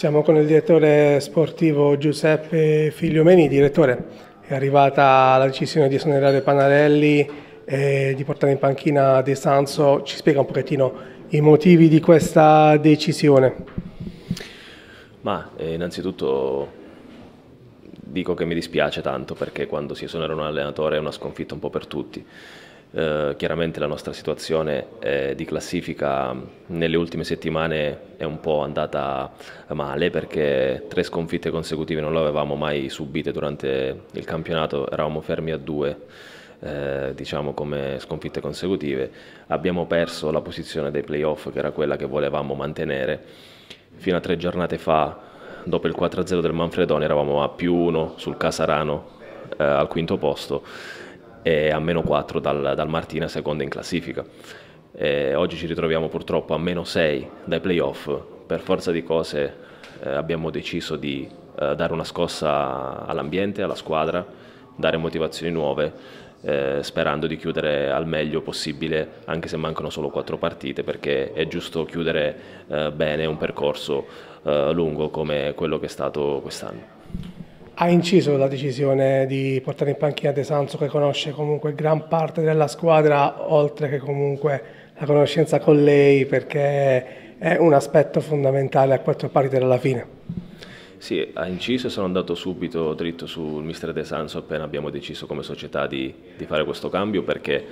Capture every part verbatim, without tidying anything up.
Siamo con il direttore sportivo Giuseppe Figliomeni. Direttore, è arrivata la decisione di esonerare Panarelli e di portare in panchina De Sanso. Ci spiega un pochettino i motivi di questa decisione? Ma eh, innanzitutto dico che mi dispiace tanto, perché quando si esonera un allenatore è una sconfitta un po' per tutti. Eh, chiaramente la nostra situazione eh, di classifica nelle ultime settimane è un po' andata male, perché tre sconfitte consecutive non le avevamo mai subite durante il campionato, eravamo fermi a due, eh, diciamo come sconfitte consecutive. Abbiamo perso la posizione dei playoff, che era quella che volevamo mantenere. Fino a tre giornate fa, dopo il quattro a zero del Manfredone, eravamo a più uno sul Casarano eh, al quinto posto e a meno quattro dal, dal Martina, seconda in classifica. E oggi ci ritroviamo purtroppo a meno sei dai playoff. Per forza di cose eh, abbiamo deciso di eh, dare una scossa all'ambiente, alla squadra, dare motivazioni nuove, eh, sperando di chiudere al meglio possibile, anche se mancano solo quattro partite, perché è giusto chiudere eh, bene un percorso eh, lungo come quello che è stato quest'anno. Ha inciso la decisione di portare in panchina De Sanso, che conosce comunque gran parte della squadra, oltre che comunque la conoscenza con lei, perché è un aspetto fondamentale a quattro partite alla fine? Sì, ha inciso e sono andato subito dritto sul mister De Sanso appena abbiamo deciso come società di, di fare questo cambio, perché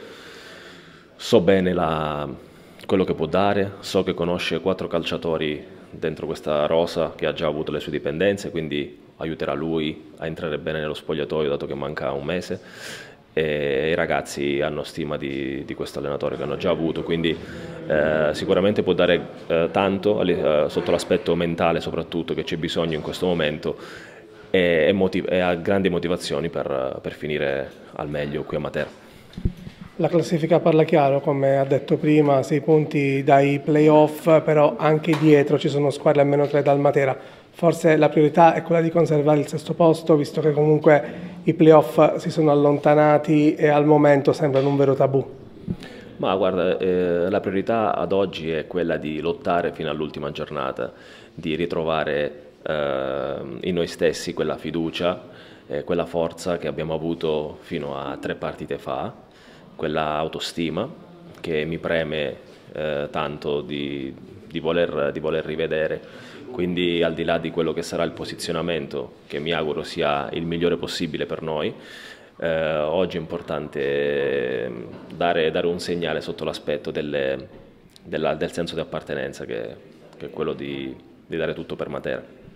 so bene la, quello che può dare, so che conosce quattro calciatori dentro questa rosa, che ha già avuto le sue dipendenze, quindi aiuterà lui a entrare bene nello spogliatoio, dato che manca un mese, e i ragazzi hanno stima di, di questo allenatore che hanno già avuto, quindi eh, sicuramente può dare eh, tanto eh, sotto l'aspetto mentale, soprattutto, che c'è bisogno in questo momento, e, e, motiv- e ha grandi motivazioni per, per finire al meglio qui a Matera. La classifica parla chiaro, come ha detto prima, sei punti dai playoff, però anche dietro ci sono squadre almeno tre dal Matera. Forse la priorità è quella di conservare il sesto posto, visto che comunque i playoff si sono allontanati e al momento sembrano un vero tabù. Ma guarda, eh, la priorità ad oggi è quella di lottare fino all'ultima giornata, di ritrovare eh, in noi stessi quella fiducia, eh, quella forza che abbiamo avuto fino a tre partite fa, quella autostima che mi preme eh, tanto di, di, voler, di voler rivedere. Quindi, al di là di quello che sarà il posizionamento, che mi auguro sia il migliore possibile per noi, eh, oggi è importante dare, dare un segnale sotto l'aspetto delle, della, del senso di appartenenza, che, che è quello di, di dare tutto per Matera.